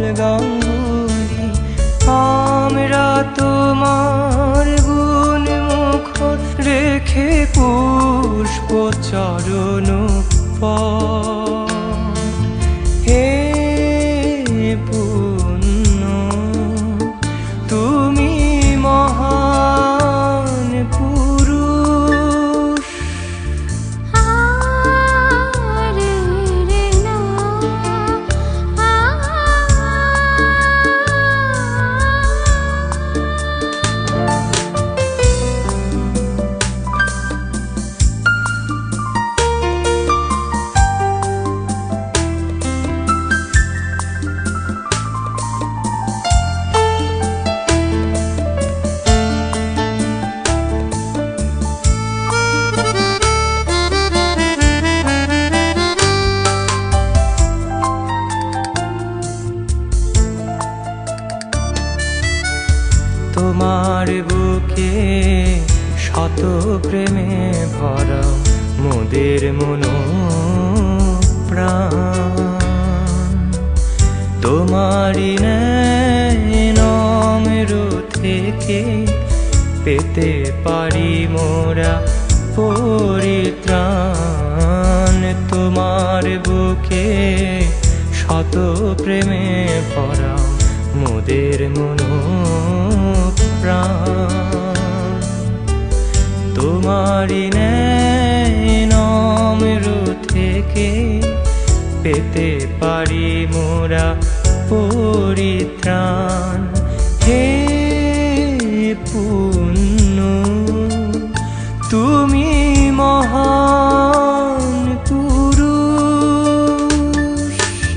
গাঙ্গুলি। আমরা তোমার গুণ মুখর রেখে পুষ্প চরণ হে পুণ্য তুমি মহান পুরুষ। তোমার বুকে শত প্রেমে ভরা মোদের মন প্রাণ। তোমারই নম্র থেকে পেতে পারি মোরা পরিত্রাণ। তোমার বুকে শত প্রেমে ভরা মোদের মন প্রাণ। তোমারই নম্র থেকে পেতে পারি মোরা পরিত্রাণ। হে পুণ্য তুমি মহান পুরুষ।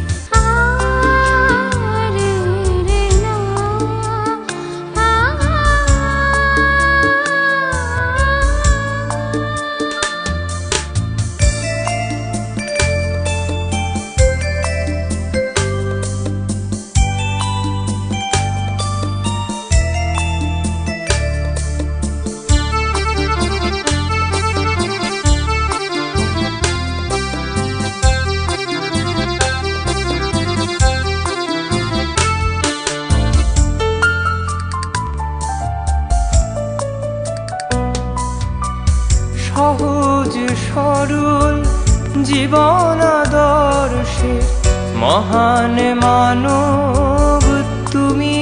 সহজ সরল জীবন আদর্শে মহান মানব তুমি।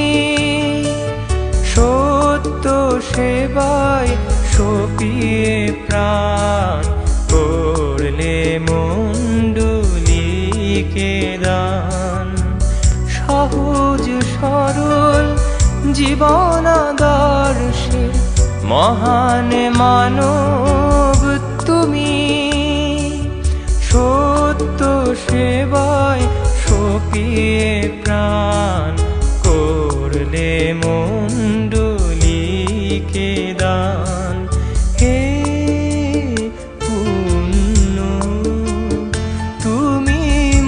সত্য সেবায় সপিয়ে প্রাণ করলে মণ্ডলীকে দান। সহজ সরল জীবন আদর্শে মহান মানব তুমি। সত্য সেবায় সপিয়ে প্রাণ করলে মণ্ডলীকে দান। হে পুণ্য তুমি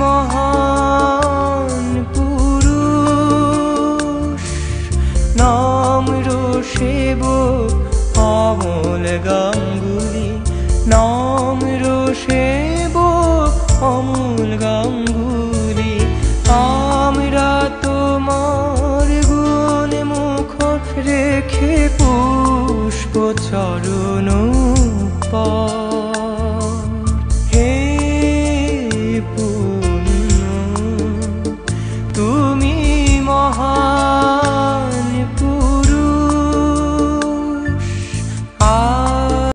মহান পুরুষ। নম্র সেবক অমল গাঙ্গুলি। নম্র সেবক অমল গাঙ্গুলি। আমরা তোমার গুণ মুখর রেখে পুষ্প চরণ